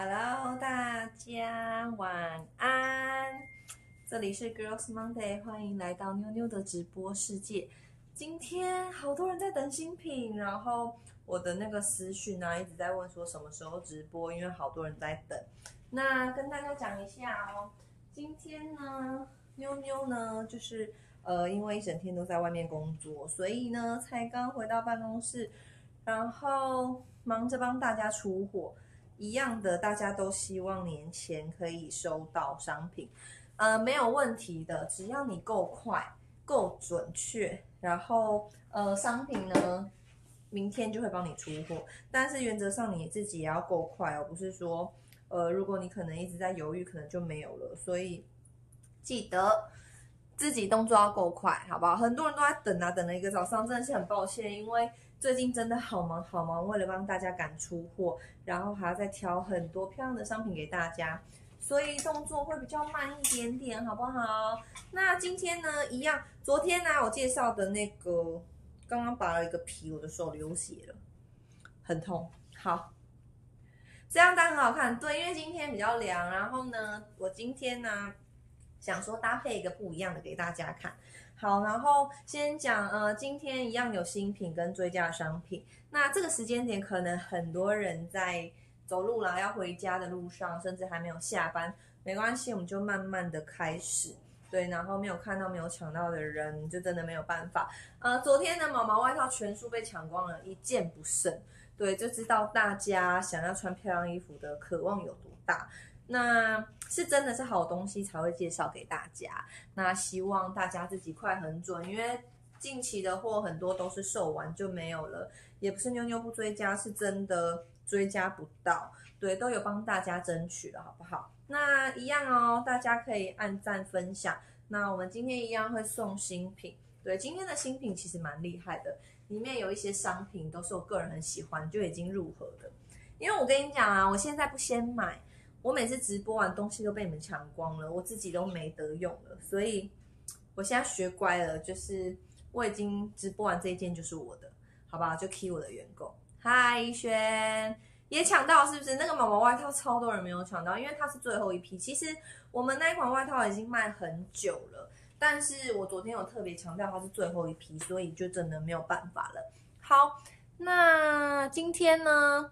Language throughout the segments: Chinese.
Hello，大家晚安，这里是 Girls Monday， 欢迎来到妞妞的直播世界。今天好多人在等新品，然后我的那个私讯啊一直在问说什么时候直播，因为好多人在等。那跟大家讲一下哦，今天呢，妞妞呢就是因为一整天都在外面工作，所以呢才刚回到办公室，然后忙着帮大家出货。一样的，大家都希望年前可以收到商品，没有问题的，只要你够快、够准确，然后商品呢，明天就会帮你出货。但是原则上你自己也要够快哦，不是说如果你可能一直在犹豫，可能就没有了。所以记得自己动作要够快，好不好？很多人都在等啊，等了一个早上，真的是很抱歉，因为最近真的好忙好忙，为了帮大家赶出货，然后还要再挑很多漂亮的商品给大家，所以动作会比较慢一点点，好不好？那今天呢，一样，昨天呢我介绍的那个，刚刚拔了一个皮，我的手流血了，很痛。好，这样单很好看，对，因为今天比较凉，然后呢，我今天呢想说搭配一个不一样的给大家看。好，然后先讲今天一样有新品跟追加商品。那这个时间点可能很多人在走路啦，要回家的路上，甚至还没有下班，没关系，我们就慢慢的开始。对，然后没有看到、没有抢到的人，就真的没有办法。昨天的毛毛外套全数被抢光了，一件不剩。对，就知道大家想要穿漂亮衣服的渴望有多大。那是真的是好东西才会介绍给大家。那希望大家自己快很准，因为近期的货很多都是售完就没有了，也不是妞妞不追加，是真的追加不到。对，都有帮大家争取了，好不好？那一样哦，大家可以按赞分享。那我们今天一样会送新品。对，今天的新品其实蛮厉害的，里面有一些商品都是我个人很喜欢，就已经入盒的。因为我跟你讲啊，我现在不先买。我每次直播完东西都被你们抢光了，我自己都没得用了，所以我现在学乖了，就是我已经直播完这一件就是我的，好不好？就 key 我的原购。嗨，逸轩也抢到是不是？那个毛毛外套超多人没有抢到，因为它是最后一批。其实我们那一款外套已经卖很久了，但是我昨天有特别强调它是最后一批，所以就真的没有办法了。好，那今天呢？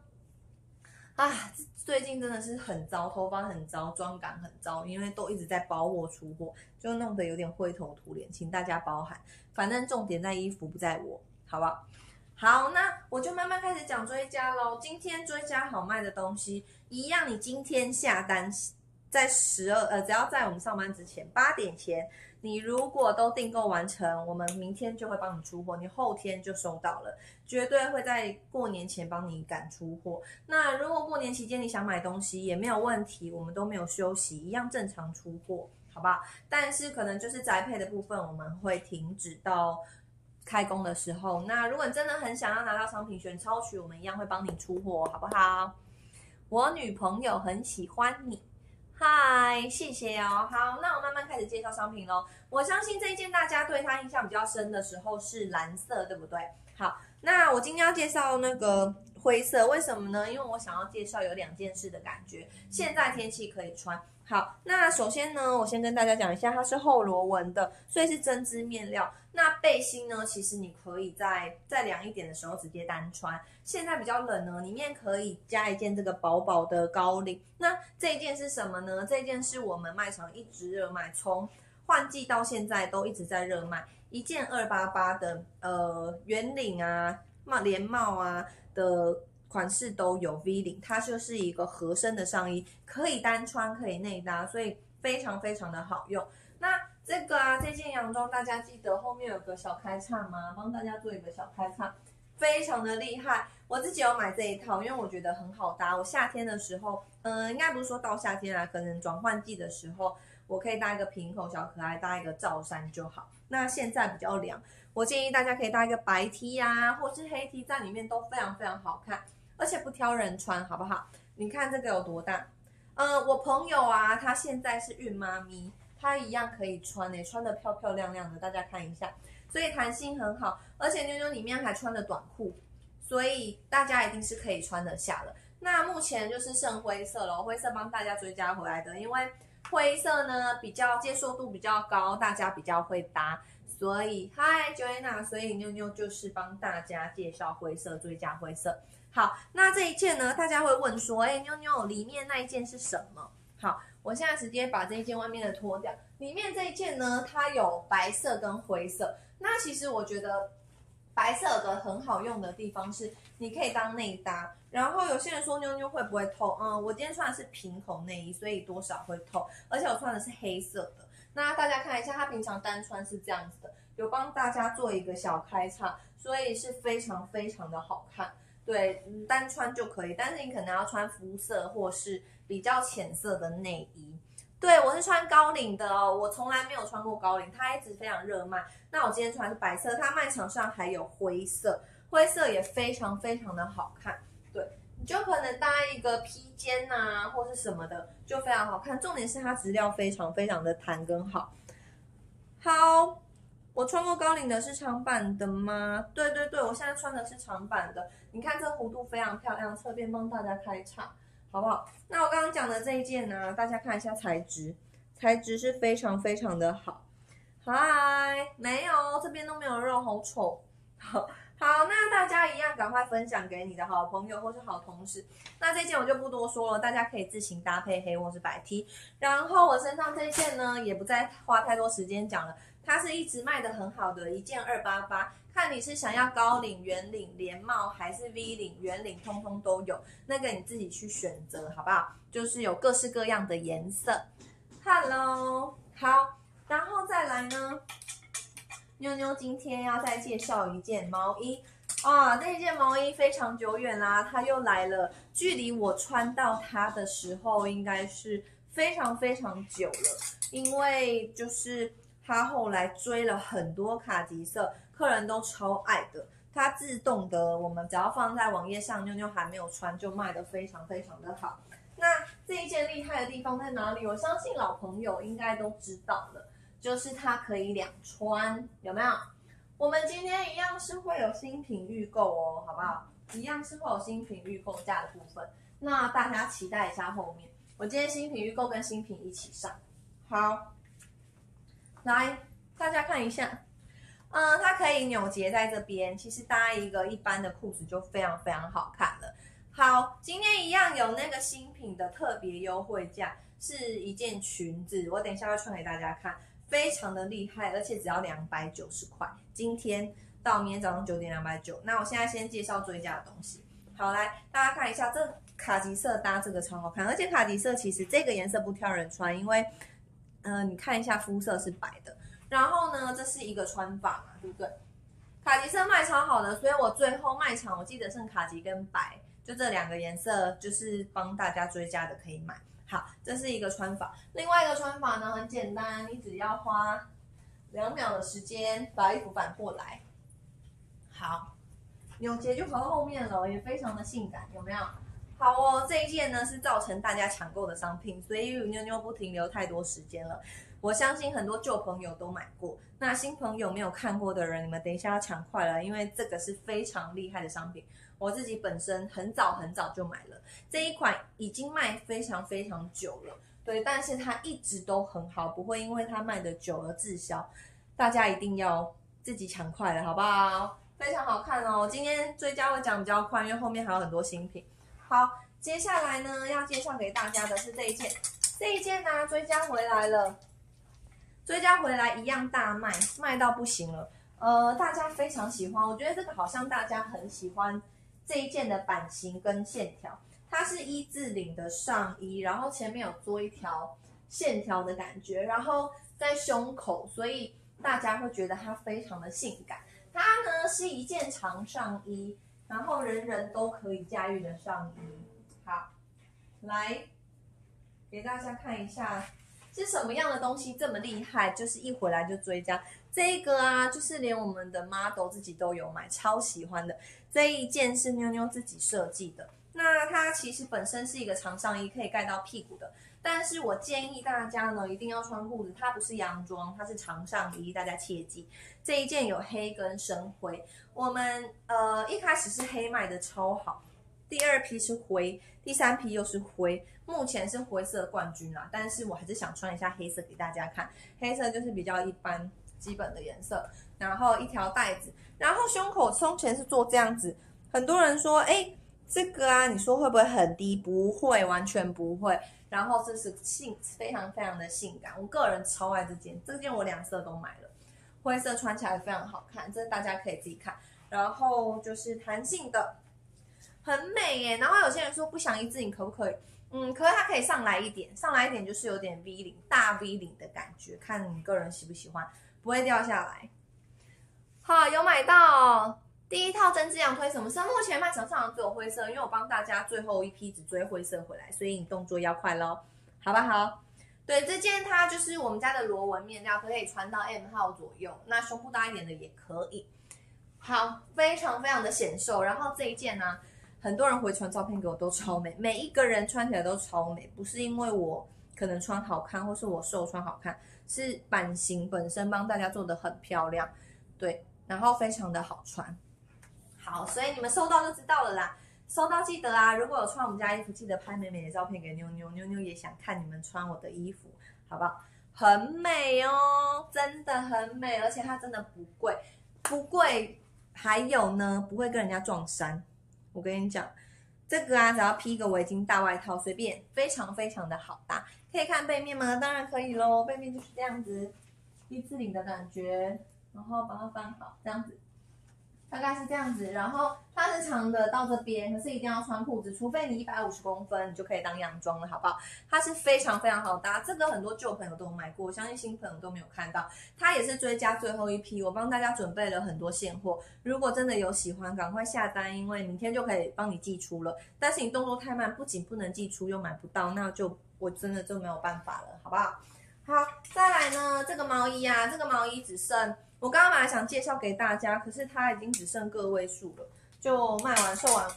最近真的是很糟，头发很糟，妆感很糟，因为都一直在包货出货，就弄得有点灰头土脸，请大家包涵。反正重点在衣服，不在我，好不好？好，那我就慢慢开始讲追加咯。今天追加好卖的东西，一样，你今天下单，在只要在我们上班之前8点前，你如果都订购完成，我们明天就会帮你出货，你后天就收到了，绝对会在过年前帮你赶出货。那如果过年期间你想买东西也没有问题，我们都没有休息，一样正常出货，好不好？但是可能就是宅配的部分我们会停止到开工的时候。那如果你真的很想要拿到商品选超取，我们一样会帮你出货，好不好？我女朋友很喜欢你。嗨，谢谢哦。好，那我慢慢开始介绍商品咯。我相信这一件大家对它印象比较深的时候是蓝色，对不对？好，那我今天要介绍那个灰色，为什么呢？因为我想要介绍有2件事的感觉，现在天气可以穿。好，那首先呢，我先跟大家讲一下，它是厚螺纹的，所以是针织面料。那背心呢，其实你可以再凉一点的时候直接单穿。现在比较冷呢，里面可以加一件这个薄薄的高领。那这一件是什么呢？这一件是我们卖场一直热卖，从换季到现在都一直在热卖，一件288的圆领啊、连帽啊的款式都有 V 领，它就是一个合身的上衣，可以单穿，可以内搭，所以非常非常的好用。那这件洋装大家记得后面有个小开叉吗？帮大家做一个小开叉，非常的厉害。我自己有买这一套，因为我觉得很好搭。我夏天的时候，应该不是说到夏天啦，可能转换季的时候，我可以搭一个平口小可爱，搭一个罩衫就好。那现在比较凉，我建议大家可以搭一个白 T 啊，或是黑 T， 在里面都非常非常好看，而且不挑人穿，好不好？你看这个有多大？我朋友啊，她现在是孕妈咪，她一样可以穿穿得漂漂亮亮的，大家看一下，所以弹性很好，而且妞妞里面还穿了短裤，所以大家一定是可以穿得下的。 那目前就是剩灰色了，灰色帮大家追加回来的，因为灰色呢比较接受度比较高，大家比较会搭，所以嗨 Joanna， 所以妞妞就是帮大家介绍灰色，追加灰色。好，那这一件呢，大家会问说，哎，妞妞里面那一件是什么？好，我现在直接把这一件外面的脱掉，里面这一件呢，它有白色跟灰色。那其实我觉得白色的很好用的地方是，你可以当内搭。然后有些人说妞妞会不会透？我今天穿的是平口内衣，所以多少会透，而且我穿的是黑色的。那大家看一下，它平常单穿是这样子的，有帮大家做一个小开叉，所以是非常非常的好看。对，单穿就可以，但是你可能要穿肤色或是比较浅色的内衣。对，我是穿高领的哦，我从来没有穿过高领，它一直非常热卖。那我今天穿的是白色，它卖场上还有灰色，灰色也非常非常的好看。对，你就可能搭一个披肩啊，或是什么的，就非常好看。重点是它质料非常非常的弹跟好。好，我穿过高领的是长版的吗？对对对，我现在穿的是长版的。你看这弧度非常漂亮，侧边帮大家开叉，好不好？那我刚刚讲的这一件呢，大家看一下材质，材质是非常非常的好。嗨，没有，这边都没有肉，好丑。好，那大家一样赶快分享给你的好朋友或是好同事。那这件我就不多说了，大家可以自行搭配黑或是白 T。然后我身上这件呢，也不再花太多时间讲了，它是一直卖的很好的，一件288。看你是想要高领、圆领、连帽还是 V 领、圆领，通通都有，那个你自己去选择，好不好？就是有各式各样的颜色。Hello， 好，然后再来呢，妞妞今天要再介绍一件毛衣啊，这件毛衣非常久远啦，它又来了，距离我穿到它的时候应该是非常非常久了，因为就是它后来追了很多卡其色。客人都超爱的，它自动的，我们只要放在网页上，妞妞还没有穿就卖得非常非常的好。那这一件厉害的地方在哪里？我相信老朋友应该都知道了，就是它可以两穿，有没有？我们今天一样是会有新品预购哦，好不好？一样是会有新品预购价的部分，那大家期待一下后面。我今天新品预购跟新品一起上，好，来大家看一下。它可以扭结在这边，其实搭一个一般的裤子就非常非常好看了。好，今天一样有那个新品的特别优惠价，是一件裙子，我等一下会穿给大家看，非常的厉害，而且只要290块。今天到明天早上9点290。那我现在先介绍追加的东西。好，来大家看一下，这卡其色搭这个超好看，而且卡其色其实这个颜色不挑人穿，因为你看一下肤色是白的。然后呢，这是一个穿法嘛，对不对？卡其色卖超好的，所以我最后卖场我记得剩卡其跟白，就这2个颜色，就是帮大家追加的可以买。好，这是一个穿法。另外一个穿法呢，很简单，你只要花2秒的时间把衣服反过来，好，扭结就跑到后面了，也非常的性感，有没有？好哦，这一件呢是造成大家抢购的商品，所以妞妞不停留太多时间了。我相信很多旧朋友都买过，那新朋友没有看过的人，你们等一下要抢快了，因为这个是非常厉害的商品。我自己本身很早很早就买了，这一款已经卖非常非常久了，对，但是它一直都很好，不会因为它卖的久而滞销。大家一定要自己抢快了，好不好？非常好看哦。今天追加会讲比较快，因为后面还有很多新品。好，接下来呢要介绍给大家的是这一件，这一件呢追加回来了。追加回来一样大卖，卖到不行了。大家非常喜欢，我觉得这个好像大家很喜欢这一件的版型跟线条。它是1字领的上衣，然后前面有做一条线条的感觉，然后在胸口，所以大家会觉得它非常的性感。它呢是一件长上衣，然后人人都可以驾驭的上衣。好，来给大家看一下。是什么样的东西这么厉害？就是一回来就追加这个啊，就是连我们的 model 自己都有买，超喜欢的。这一件是妞妞自己设计的，那它其实本身是一个长上衣，可以盖到屁股的。但是我建议大家呢，一定要穿裤子，它不是洋装，它是长上衣，大家切记。这一件有黑跟深灰，我们一开始是黑卖的超好。 第2批是灰，第3批又是灰，目前是灰色冠军啦，但是我还是想穿一下黑色给大家看，黑色就是比较一般基本的颜色，然后一条带子，然后胸口胸前是做这样子，很多人说，哎，这个啊，你说会不会很低？不会，完全不会。然后这是非常非常的性感，我个人超爱这件，这件我2色都买了，灰色穿起来非常好看，这大家可以自己看。然后就是弹性的，很美耶。然后有些人说不想一字领可不可以？可是它可以上来一点，上来一点就是有点 V 领，大 V 领的感觉，看你个人喜不喜欢，不会掉下来。好，有买到。第1套针织羊推什么色？目前卖场上只有灰色，因为我帮大家最后一批只追灰色回来，所以你动作要快咯，好不好？对，这件它就是我们家的螺纹面料，可以穿到 M 号左右，那胸部大一点的也可以。好，非常非常的显瘦。然后这一件呢，很多人回传照片给我都超美，每一个人穿起来都超美，不是因为我可能穿好看，或是我瘦穿好看，是版型本身帮大家做的很漂亮，对，然后非常的好穿。好，所以你们收到就知道了啦。收到记得啊，如果有穿我们家衣服，记得拍美美的照片给妞妞，妞妞也想看你们穿我的衣服，好不好？很美哦，真的很美，而且它真的不贵，不贵。还有呢，不会跟人家撞衫。我跟你讲，这个啊，只要披一个围巾、大外套，随便，非常非常的好搭。可以看背面吗？当然可以咯，背面就是这样子，一字领的感觉，然后把它翻好，这样子。大概是这样子，然后它是长的到这边，可是一定要穿裤子，除非你150公分，你就可以当洋装了，好不好？它是非常非常好搭，这个很多旧朋友都有买过，我相信新朋友都没有看到。它也是追加最后一批，我帮大家准备了很多现货，如果真的有喜欢，赶快下单，因为明天就可以帮你寄出了。但是你动作太慢，不仅不能寄出，又买不到，那就我真的就没有办法了，好不好？好，再来呢，这个毛衣啊，这个毛衣只剩。我刚刚本来想介绍给大家，可是它已经只剩个位数了，就卖完售完。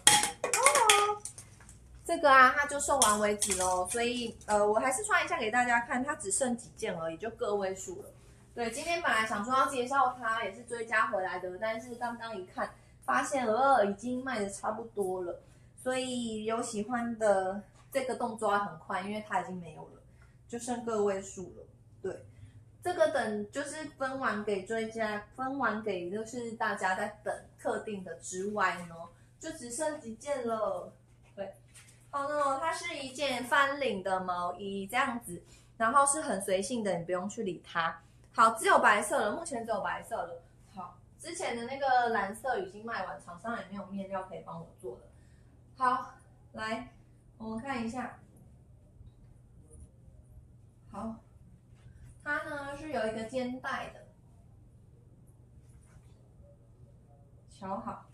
这个啊，它就售完为止咯，所以我还是穿一下给大家看，它只剩几件而已，就个位数了。对，今天本来想说要介绍它，也是追加回来的，但是刚刚一看，发现已经卖的差不多了，所以有喜欢的这个动作要很快，因为它已经没有了，就剩个位数了。对。这个等就是分完给追加，分完给就是大家在等特定的之外呢，就只剩几件了。对，好呢，它是一件翻领的毛衣，这样子，然后是很随性的，你不用去理它。好，只有白色了，目前只有白色了。好，之前的那个蓝色已经卖完，厂商也没有面料可以帮我做了。好，来，我们看一下。好。它呢是有一个肩带的，瞧好。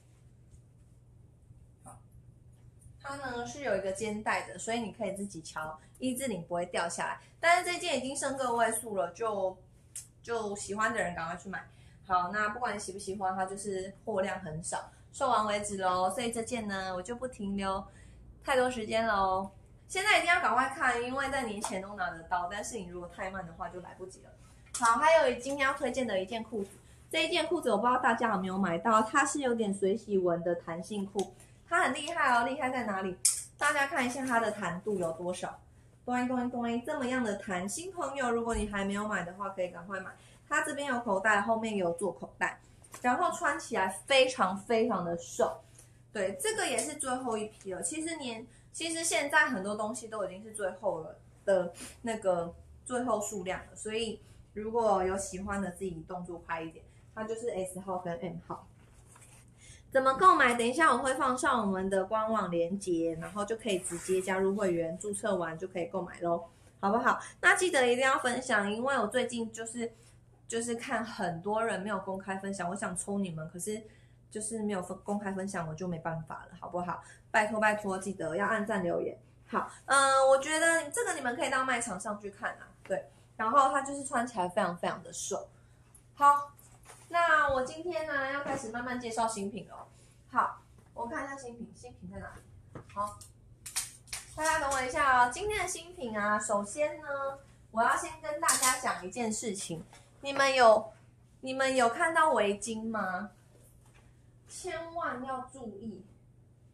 好，它呢是有一个肩带的，所以你可以自己瞧，一字领不会掉下来。但是这件已经剩个位数了，就喜欢的人赶快去买。好，那不管你喜不喜欢，它就是货量很少，售完为止咯。所以这件呢，我就不停留太多时间喽。现在一定要赶快看，因为在年前都拿得到，但是你如果太慢的话就来不及了。好，还有今天要推荐的一件裤子，这一件裤子我不知道大家有没有买到，它是有点水洗纹的弹性裤，它很厉害哦，厉害在哪里？大家看一下它的弹度有多少，咚咚咚，这么样的弹，新朋友如果你还没有买的话，可以赶快买。它这边有口袋，后面有做口袋，然后穿起来非常非常的瘦。对，这个也是最后一批了。其实现在很多东西都已经是最后了的那个最后数量了，所以如果有喜欢的，自己动作快一点。它就是 S 号跟 M 号。怎么购买？等一下我会放上我们的官网链接，然后就可以直接加入会员，注册完就可以购买咯，好不好？那记得一定要分享，因为我最近就是看很多人没有公开分享，我想抽你们，可是就是没有公开分享，我就没办法了，好不好？拜托拜托，记得要按赞留言。好，我觉得这个你们可以到卖场上去看啊，对。然后它就是穿起来非常非常的瘦。好，那我今天呢要开始慢慢介绍新品了。好，我看一下新品在哪里？好，大家等我一下哦。今天的新品啊，首先呢，我要先跟大家讲一件事情，你们有看到围巾吗？千万要注意，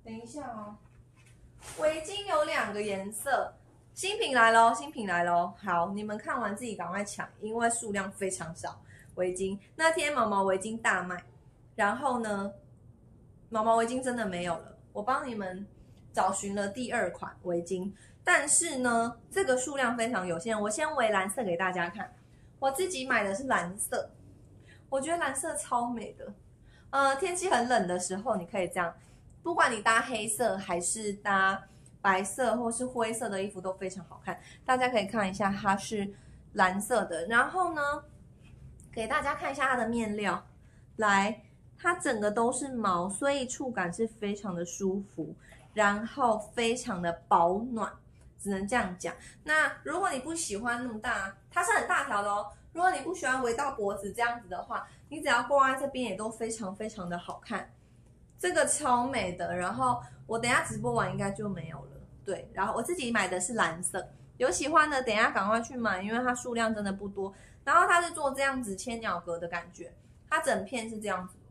等一下哦，围巾有2个颜色，新品来咯，新品来咯。好，你们看完自己赶快抢，因为数量非常少。围巾那天毛毛围巾大卖，然后呢，毛毛围巾真的没有了。我帮你们找寻了第2款围巾，但是呢，这个数量非常有限。我先围蓝色给大家看，我自己买的是蓝色，我觉得蓝色超美的。天气很冷的时候，你可以这样。不管你搭黑色还是搭白色或是灰色的衣服都非常好看，大家可以看一下，它是蓝色的。然后呢，给大家看一下它的面料，来，它整个都是毛，所以触感是非常的舒服，然后非常的保暖，只能这样讲。那如果你不喜欢那么大，它是很大条的哦。如果你不喜欢围到脖子这样子的话，你只要挂在这边也都非常非常的好看。这个超美的，然后我等一下直播完应该就没有了。对，然后我自己买的是蓝色，有喜欢的等一下赶快去买，因为它数量真的不多。然后它是做这样子千鸟格的感觉，它整片是这样子，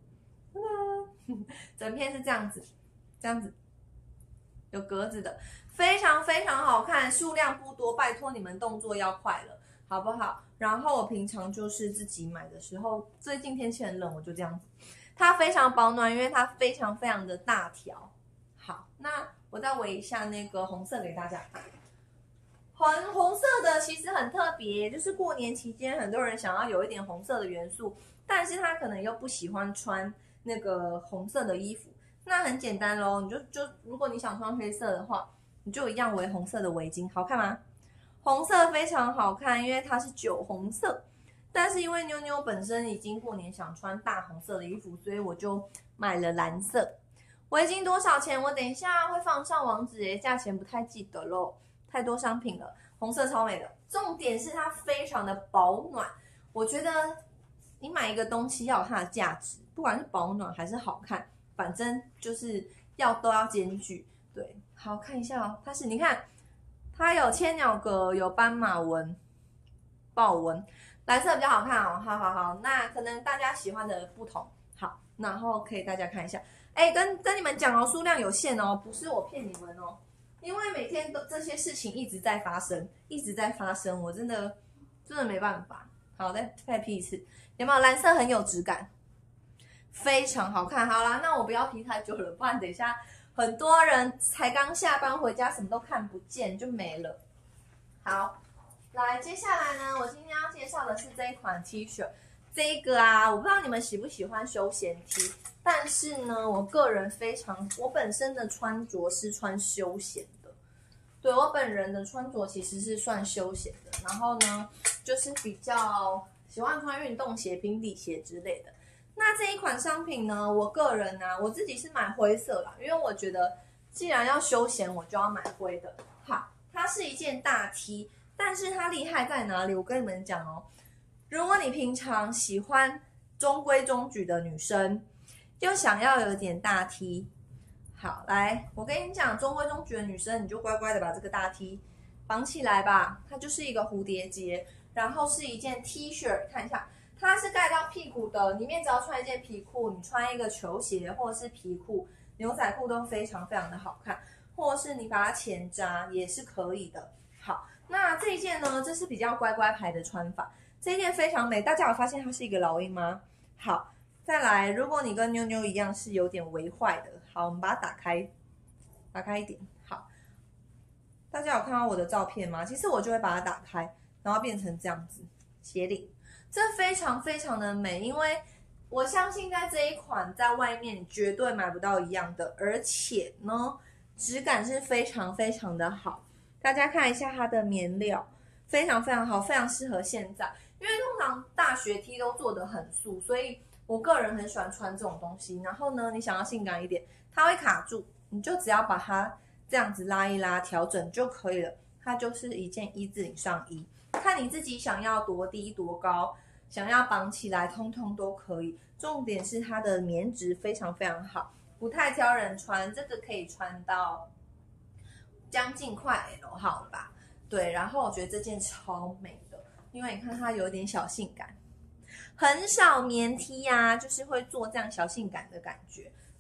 整片是这样子，这样子有格子的，非常非常好看，数量不多，拜托你们动作要快了，好不好？然后我平常就是自己买的时候，最近天气很冷，我就这样子。它非常保暖，因为它非常非常的大条。好，那我再围一下那个红色给大家看。红色的其实很特别，就是过年期间很多人想要有一点红色的元素，但是他可能又不喜欢穿那个红色的衣服。那很简单咯，你就如果你想穿黑色的话，你就一样围红色的围巾，好看吗？红色非常好看，因为它是酒红色。但是因为妞妞本身已经过年想穿大红色的衣服，所以我就买了蓝色。围巾多少钱？我等一下会放上网址耶，价钱不太记得咯，太多商品了。红色超美的，重点是它非常的保暖。我觉得你买一个东西要有它的价值，不管是保暖还是好看，反正就是都要兼具。对，好看一下哦，它是你看，它有千鸟格，有斑马纹、豹纹。蓝色比较好看哦，好，那可能大家喜欢的不同，好，然后可以大家看一下，跟你们讲哦，数量有限哦，不是我骗你们哦，因为每天都这些事情一直在发生，我真的没办法。好，再 P 一次，有没有？蓝色很有质感，非常好看。好啦，那我不要 P 太久了，不然等一下很多人才刚下班回家，什么都看不见就没了。好。来，接下来呢，我今天要介绍的是这一款 T 恤。这个啊，我不知道你们喜不喜欢休闲 T， 但是呢，我个人我本身的穿着是穿休闲的。对，我本人的穿着其实是算休闲的，然后呢，就是比较喜欢穿运动鞋、平底鞋之类的。那这一款商品呢，我个人呢，我自己是买灰色啦，因为我觉得既然要休闲，我就要买灰的。好，它是一件大 T。但是它厉害在哪里？我跟你们讲哦，如果你平常喜欢中规中矩的女生，又想要有点大 T， 好，来，我跟你讲，中规中矩的女生，你就乖乖的把这个大 T 绑起来吧。它就是一个蝴蝶结，然后是一件 T 恤，看一下，它是盖到屁股的，里面只要穿一件皮裤，你穿一个球鞋或者是皮裤、牛仔裤都非常非常的好看，或者是你把它前扎也是可以的。好。那这一件呢，这是比较乖乖牌的穿法，这一件非常美。大家有发现它是一个老鹰吗？好，再来，如果你跟妞妞一样是有点微坏的，好，我们把它打开一点。好，大家有看到我的照片吗？其实我就会把它打开，然后变成这样子斜领，这非常非常的美，因为我相信在这一款在外面绝对买不到一样的，而且呢，质感是非常非常的好。大家看一下它的棉料，非常非常好，非常适合现在。因为通常大学 T 都做得很素，所以我个人很喜欢穿这种东西。然后呢，你想要性感一点，它会卡住，你就只要把它这样子拉一拉，调整就可以了。它就是一件一字领上衣，看你自己想要多低多高，想要绑起来，通通都可以。重点是它的棉质非常非常好，不太挑人穿，这个可以穿到将近快 L 号了吧？对，然后我觉得这件超美的，因为你看它有点小性感，很少棉 T 啊，就是会做这样小性感的感觉，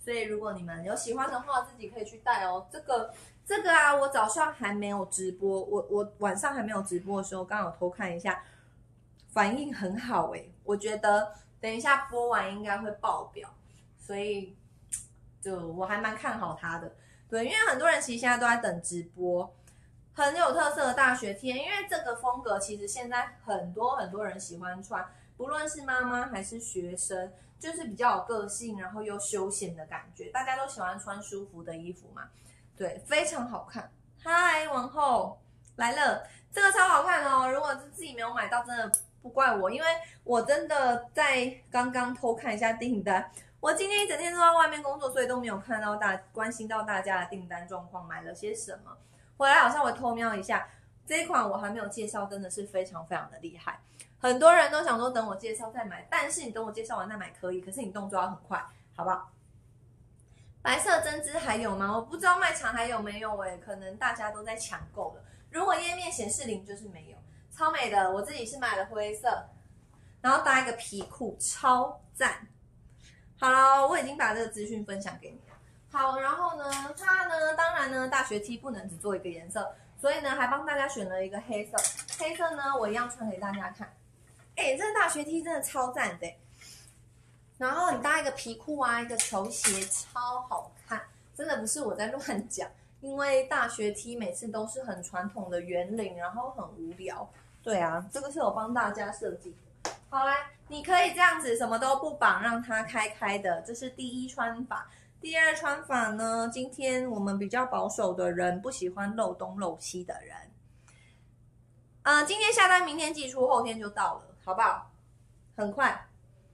所以如果你们有喜欢的话，自己可以去带哦。这个啊，我早上还没有直播，我晚上还没有直播的时候，刚好偷看一下，反应很好诶，我觉得等一下播完应该会爆表，所以就我还蛮看好它的。对，因为很多人其实现在都在等直播，很有特色的大学 T， 因为这个风格其实现在很多人喜欢穿，不论是妈妈还是学生，就是比较有个性，然后又休闲的感觉，大家都喜欢穿舒服的衣服嘛，对，非常好看。嗨，王后来了，这个超好看哦！如果是自己没有买到，真的不怪我，因为我真的在刚刚偷看一下订单。我今天一整天都在外面工作，所以都没有看到关心到大家的订单状况，买了些什么。回来好像我偷瞄一下，这一款我还没有介绍，真的是非常非常的厉害。很多人都想说等我介绍再买，但是你等我介绍完再买可以，可是你动作要很快，好不好？白色针织还有吗？我不知道卖场还有没有诶，可能大家都在抢购了。如果页面显示0就是没有，超美的。我自己是买了灰色，然后搭一个皮裤，超赞。好了，我已经把这个资讯分享给你了。好，然后呢，它呢，当然呢，大学 T 不能只做一个颜色，所以呢，还帮大家选了一个黑色。黑色呢，我一样穿给大家看。哎，这个大学 T 真的超赞的。然后你搭一个皮裤啊，一个球鞋，超好看。真的不是我在乱讲，因为大学 T 每次都是很传统的圆领，然后很无聊。对啊，这个是我帮大家设计的。好来，你可以这样子什么都不绑，让它开开的，这是第一穿法。第二穿法呢，今天我们比较保守的人，不喜欢漏东漏西的人，今天下单，明天寄出，后天就到了，好不好？很快。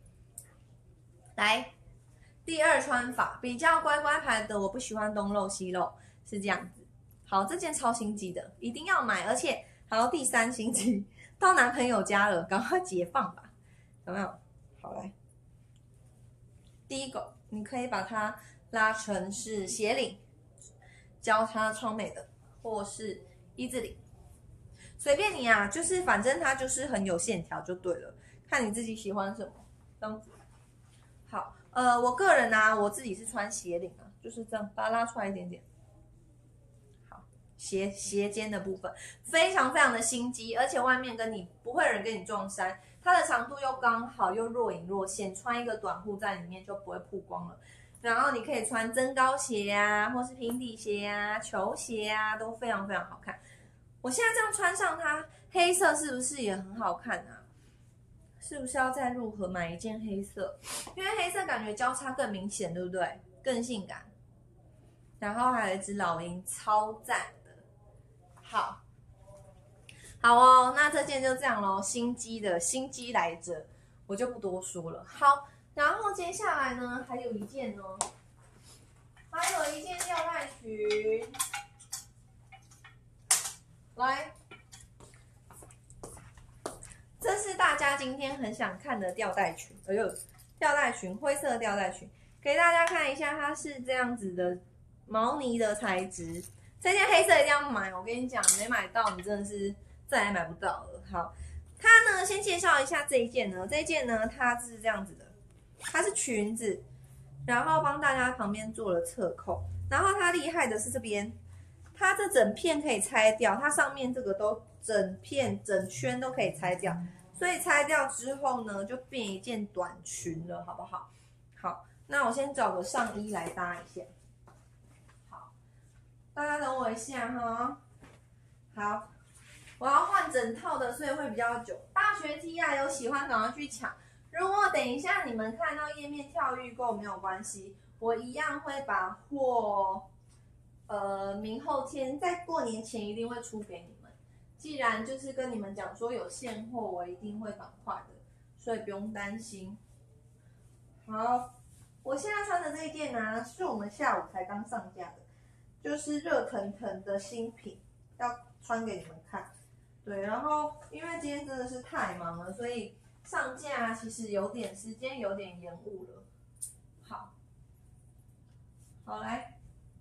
来，第二穿法比较乖乖牌的，我不喜欢东漏西漏，是这样子。好，这件超心机的，一定要买，而且还有第三心机，到男朋友家了，赶快解放吧，有没有？好来，第一个，你可以把它拉成是斜领，交叉超美的，或是一字领，随便你啊，就是反正它就是很有线条就对了，看你自己喜欢什么，这样子。好，我个人啊，我自己是穿斜领啊，就是这样，把它拉出来一点点。好，斜肩的部分非常非常的心机，而且外面不会有人跟你撞衫，它的长度又刚好，又若隐若现，穿一个短裤在里面就不会曝光了。然后你可以穿增高鞋啊，或是平底鞋啊、球鞋啊，都非常非常好看。我现在这样穿上它，黑色是不是也很好看啊？是不是要再入盒买一件黑色？因为黑色感觉交叉更明显，对不对？更性感。然后还有一只老鹰，超赞的。好，好哦，那这件就这样咯，心机来着，我就不多说了。好，然后接下来呢，还有一件吊带裙，来。这是大家今天很想看的吊带裙，吊带裙，灰色的吊带裙，给大家看一下，它是这样子的毛呢的材质。这件黑色一定要买，我跟你讲，没买到你真的是再也买不到了。好，它呢先介绍一下这一件呢，它是这样子的，它是裙子，然后帮大家旁边做了侧扣，然后它厉害的是这边，它这整片可以拆掉，它上面这个都整圈都可以拆掉。所以拆掉之后呢，就变一件短裙了，好不好？好，那我先找个上衣来搭一下。好，大家等我一下哈。好，我要换整套的，所以会比较久。大学 T 啊，有喜欢赶快去抢。如果等一下你们看到页面跳预购没有关系，我一样会把货，明后天在过年前一定会出给你。既然就是跟你们讲说有现货，我一定会赶快的，所以不用担心。好，我现在穿的这一件呢，是我们下午才刚上架的，就是热腾腾的新品，要穿给你们看。对，然后因为今天真的是太忙了，所以上架其实时间有点延误了。好来。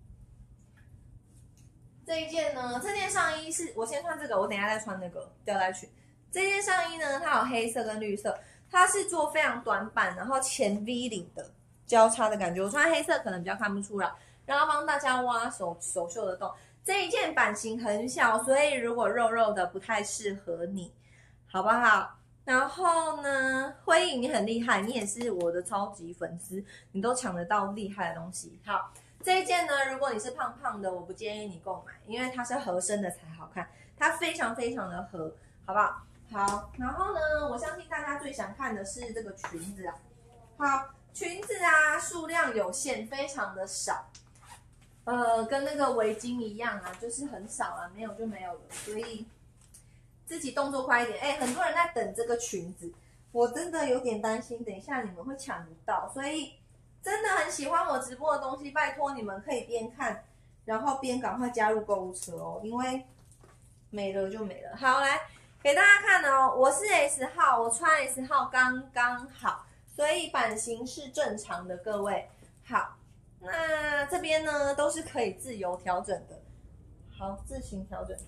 这一件呢，这件上衣是我先穿这个，我等一下再穿那个吊带裙。这件上衣呢，它有黑色跟绿色，它是做非常短版，然后前 V 领的， 交叉的感觉。我穿黑色可能比较看不出来，然后帮大家挖手袖的洞。这一件版型很小，所以如果肉肉的不太适合你，好不好？然后呢，辉颖你很厉害，你也是我的超级粉丝，你都抢得到厉害的东西。好，这一件呢，如果你是胖胖的，我不建议你购买，因为它是合身的才好看，它非常非常的合，好不好？好，然后呢，我相信大家最想看的是这个裙子啊。好，裙子啊，数量有限，非常的少。跟那个围巾一样啊，就是很少啊，没有就没有了，所以自己动作快一点。很多人在等这个裙子，我真的有点担心，等一下你们会抢不到，所以真的很喜欢我直播的东西，拜托你们可以边看，然后边赶快加入购物车哦，因为没了就没了。好，来给大家看哦，我是 S 号，我穿 S 号刚刚好，所以版型是正常的，各位好。那这边呢都是可以自由调整的，好，自行调整。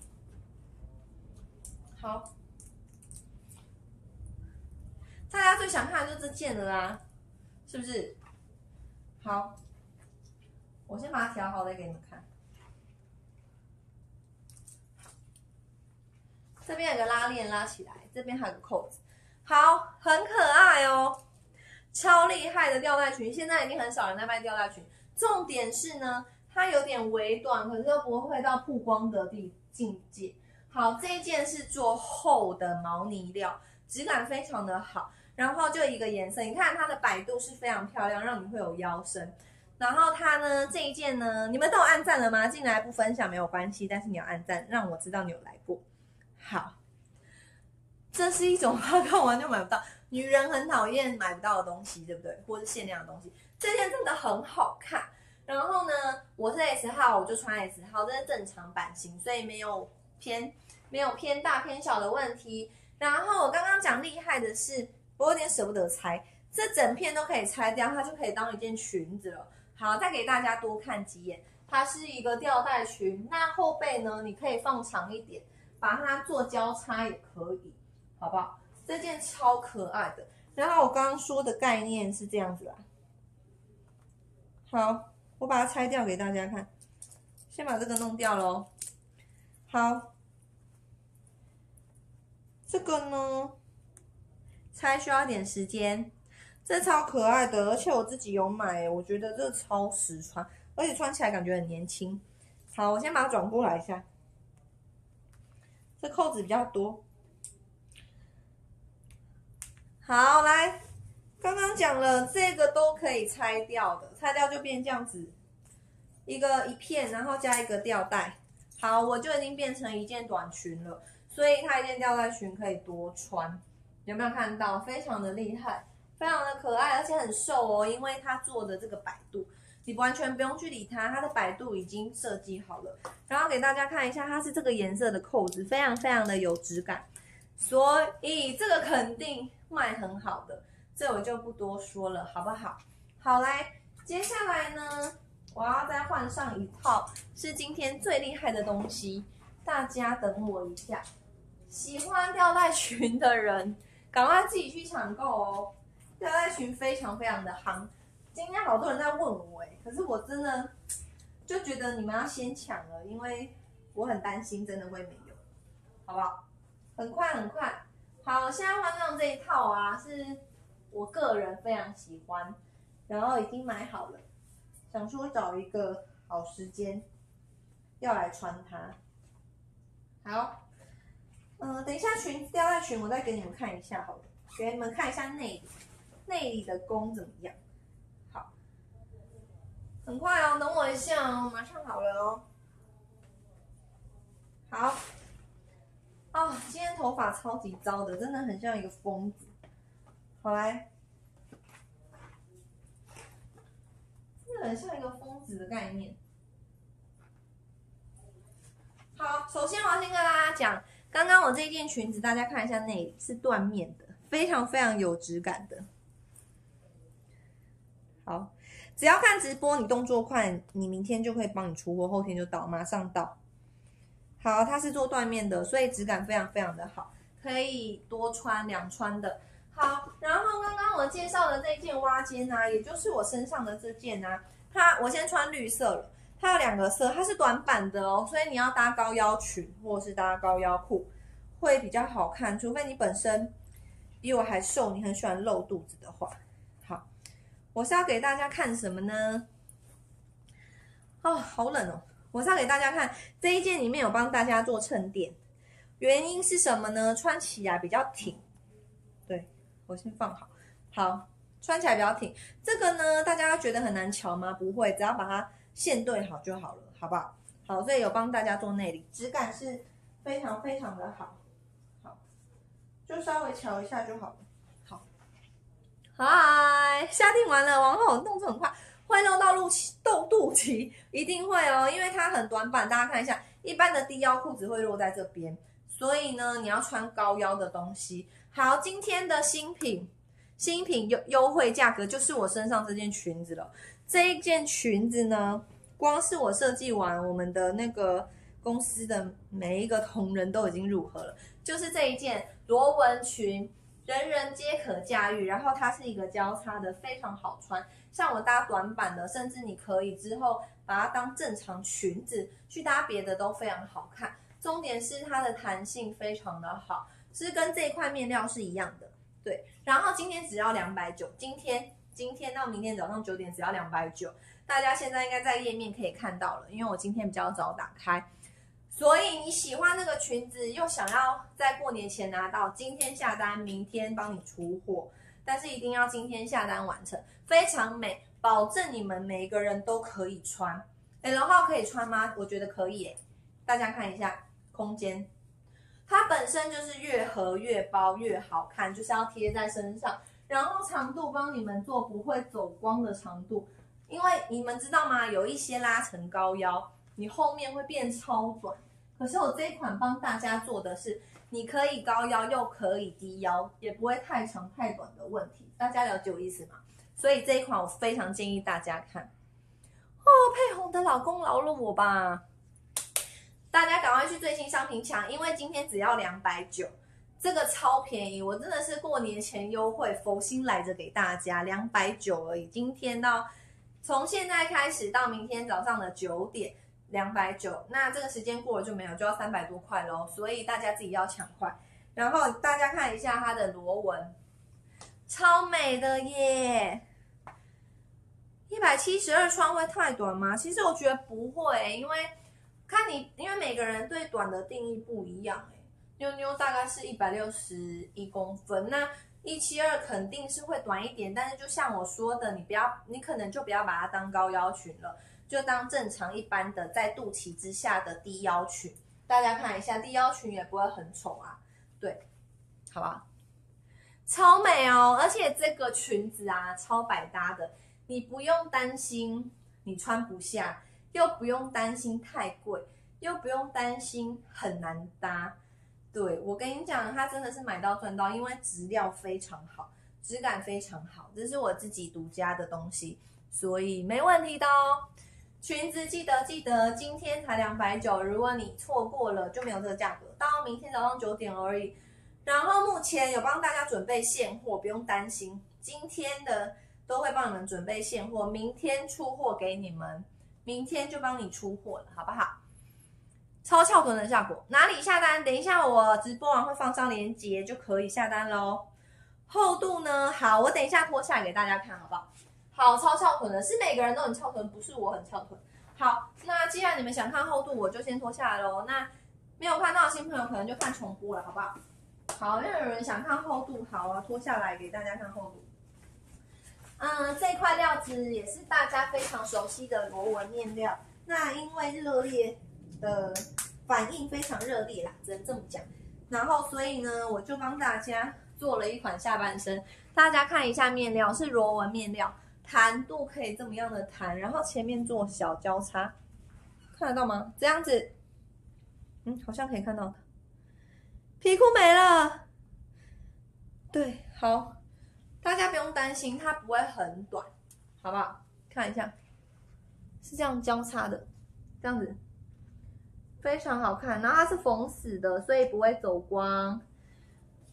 好，大家最想看的就是这件了啦，是不是？好，我先把它调好再给你们看。这边有个拉链拉起来，这边还有个扣子，好，很可爱哦，超厉害的吊带裙，现在已经很少人在卖吊带裙。重点是呢，它有点微短，可是又不会到曝光的境界。好，这一件是做厚的毛呢料，质感非常的好。然后就一个颜色，你看它的摆度是非常漂亮，让你会有腰身。然后它呢，这一件呢，你们都有按赞了吗？进来不分享没有关系，但是你要按赞，让我知道你有来过。好，这是一种他看完就买不到，女人很讨厌买不到的东西，对不对？或是限量的东西。这件真的很好看，然后呢，我是 S 号，我就穿 S 号，这是正常版型，所以没有偏大偏小的问题。然后我刚刚讲厉害的是，我有点舍不得拆，这整片都可以拆掉，它就可以当一件裙子了。好，再给大家多看几眼，它是一个吊带裙，那后背呢，你可以放长一点，把它做交叉也可以，好不好？这件超可爱的。然后我刚刚说的概念是这样子啦。好，我把它拆掉给大家看，先把这个弄掉咯。好，这个呢，拆需要一点时间，这超可爱的，而且我自己有买，我觉得这超实穿，而且穿起来感觉很年轻。好，我先把它转过来一下，这扣子比较多。好，来。刚刚讲了，这个都可以拆掉的，拆掉就变这样子，一片，然后加一个吊带。好，我就已经变成一件短裙了，所以它一件吊带裙可以多穿。有没有看到？非常的厉害，非常的可爱，而且很瘦哦，因为它做的这个摆度，你完全不用去理它，它的摆度已经设计好了。然后给大家看一下，它是这个颜色的扣子，非常非常的有质感，所以这个肯定卖很好的。这我就不多说了，好不好？好，来，接下来呢，我要再换上一套，是今天最厉害的东西，大家等我一下。喜欢吊带裙的人，赶快自己去抢购哦！吊带裙非常非常的夯，今天好多人在问我可是我真的就觉得你们要先抢了，因为我很担心真的会没有，好不好？很快很快。好，现在换上这一套啊，是我个人非常喜欢，然后已经买好了，想说找一个好时间要来穿它。好，等一下吊带裙我再给你们看一下好了，给你们看一下内里的工怎么样。好，很快哦，等我一下哦，马上好了哦。好，哦，今天头发超级糟的，真的很像一个疯子。好来，真的很像一个疯子的概念。好，首先我要先跟大家讲，刚刚我这件裙子，大家看一下内里是缎面的，非常非常有质感的。好，只要看直播，你动作快，你明天就可以帮你出货，后天就到，马上到。好，它是做缎面的，所以质感非常非常的好，可以多穿两穿的。 好，然后刚刚我介绍的这件挖肩啊，也就是我身上的这件啊，我先穿绿色了，它有2个色，它是短版的哦，所以你要搭高腰裙或是搭高腰裤会比较好看，除非你本身比我还瘦，你很喜欢露肚子的话。好，我是要给大家看什么呢？哦，好冷哦！我是要给大家看这一件里面有帮大家做衬垫，原因是什么呢？穿起来比较挺。对，我先放好，好，穿起来比较挺。这个呢，大家觉得很难瞧吗？不会，只要把它线对好就好了，好不好？好，所以有帮大家做内里，质感是非常非常的好，好，就稍微瞧一下就好了。好，嗨，下定完了，往后动作很快。会弄到肚脐，一定会哦，因为它很短版。大家看一下，一般的低腰裤只会落在这边，所以呢，你要穿高腰的东西。好，今天的新品优惠价格就是我身上这件裙子了。这一件裙子呢，光是我设计完，我们的那个公司的每一个同仁都已经入盒了，就是这一件螺纹裙。人人皆可驾驭，然后它是一个交叉的，非常好穿。像我搭短版的，甚至你可以之后把它当正常裙子去搭别的都非常好看。重点是它的弹性非常的好，是跟这一块面料是一样的。对，然后今天只要290，今天到明天早上9点只要290。大家现在应该在页面可以看到了，因为我今天比较早打开。所以你喜欢那个裙子，又想要在过年前拿到，今天下单，明天帮你出货，但是一定要今天下单完成，非常美，保证你们每一个人都可以穿。L 号可以穿吗？我觉得可以耶，大家看一下空间，它本身就是越合越包越好看，就是要贴在身上，然后长度帮你们做不会走光的长度，因为你们知道吗？有一些拉成高腰，你后面会变超短。可是我这一款帮大家做的是，你可以高腰又可以低腰，也不会太长太短的问题。大家了解我意思吗？所以这一款我非常建议大家看。哦，佩红的老公饶了我吧！大家赶快去最新商品抢，因为今天只要290，这个超便宜，我真的是过年前优惠，佛心来着给大家，290而已。今天从现在开始到明天早上的9点。290，那这个时间过了就没有，就要300多块咯，所以大家自己要抢快。然后大家看一下它的螺纹，超美的耶！172穿会太短吗？其实我觉得不会，因为每个人对短的定义不一样妞妞大概是161公分，那172肯定是会短一点，但是就像我说的，你可能就不要把它当高腰裙了。就当正常一般的在肚脐之下的低腰裙，大家看一下，低腰裙也不会很丑啊，对，好吧，超美哦！而且这个裙子啊，超百搭的，你不用担心你穿不下，又不用担心太贵，又不用担心很难搭。对，我跟你讲，它真的是买到赚到，因为质料非常好，质感非常好，这是我自己独家的东西，所以没问题的哦。裙子记得，今天才290，如果你错过了就没有这个价格，到明天早上9点而已。然后目前有帮大家准备现货，不用担心，今天的都会帮你们准备现货，明天出货给你们，明天就帮你出货了，好不好？超翘臀的效果，哪里下单？等一下我直播完会放上链接就可以下单咯。厚度呢？好，我等一下脱下来给大家看，好不好？好，超翘臀的，是每个人都很翘臀，不是我很翘臀。好，那既然你们想看厚度，我就先脱下来咯。那没有看到的新朋友可能就看重播了，好不好？好，那有人想看厚度，好啊，脱下来给大家看厚度。这块料子也是大家非常熟悉的螺纹面料。那因为热烈的反应非常热烈啦，只能这么讲。然后所以呢，我就帮大家做了一款下半身，大家看一下面料是螺纹面料。弹度可以这么样的弹，然后前面做小交叉，看得到吗？这样子，好像可以看到的。皮裤没了，对，好，大家不用担心，它不会很短，好不好？看一下，是这样交叉的，这样子，非常好看。然后它是缝死的，所以不会走光。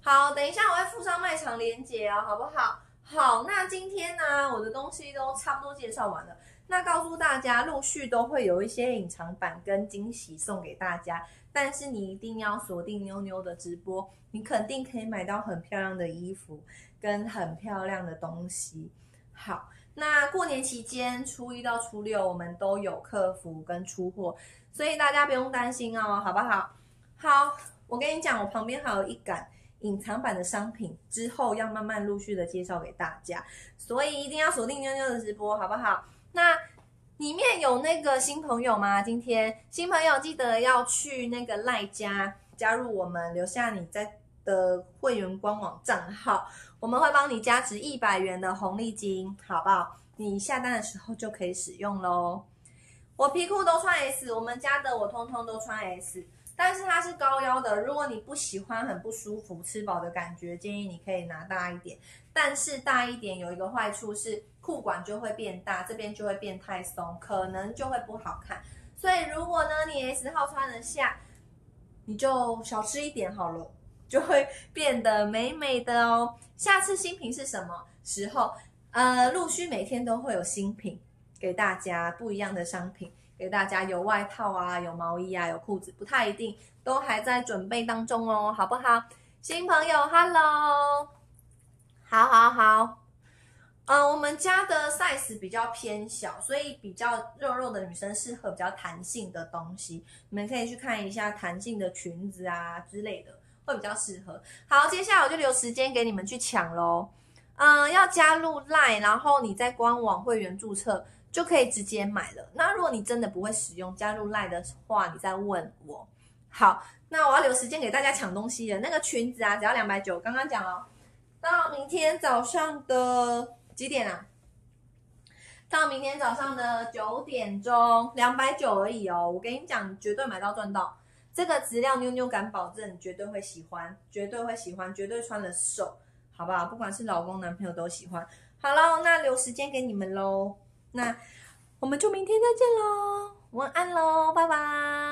好，等一下我会附上卖场链接哦，好不好？好，那今天呢，我的东西都差不多介绍完了。那告诉大家，陆续都会有一些隐藏版跟惊喜送给大家，但是你一定要锁定妞妞的直播，你肯定可以买到很漂亮的衣服跟很漂亮的东西。好，那过年期间初1到初6我们都有客服跟出货，所以大家不用担心哦，好不好？好，我跟你讲，我旁边还有一杆隐藏版的商品，之后要慢慢陆续的介绍给大家，所以一定要锁定妞妞的直播，好不好？那里面有那个新朋友吗？今天新朋友记得要去那个赖加入我们，留下你的会员官网账号，我们会帮你加值100元的红利金，好不好？你下单的时候就可以使用咯。我皮裤都穿 S， 我们家的我通通都穿 S， 但是它是高腰的，如果你不喜欢很不舒服吃饱的感觉，建议你可以拿大一点，但是大一点有一个坏处是裤管就会变大，这边就会变太松，可能就会不好看。所以如果呢你 S 号穿得下，你就少吃一点好了，就会变得美美的哦。下次新品是什么时候？陆续每天都会有新品给大家，不一样的商品给大家，有外套啊，有毛衣啊，有裤子，不太一定，都还在准备当中哦，好不好？新朋友 ，Hello， 好。我们家的 size 比较偏小，所以比较肉的女生适合比较弹性的东西，你们可以去看一下弹性的裙子啊之类的，会比较适合。好，接下来我就留时间给你们去抢咯。要加入 LINE， 然后你在官网会员注册就可以直接买了。那如果你真的不会使用加入 LINE 的话，你再问我。好，那我要留时间给大家抢东西了。那个裙子啊，只要290，刚刚讲了，到明天早上的几点啊？到明天早上的9点钟，290而已哦。我跟你讲，你绝对买到赚到。这个质量妞妞敢保证，你绝对会喜欢，绝对会喜欢，绝对穿了瘦。好不好？不管是老公、男朋友都喜欢。好了，那留时间给你们喽。那我们就明天再见喽，晚安喽，拜拜。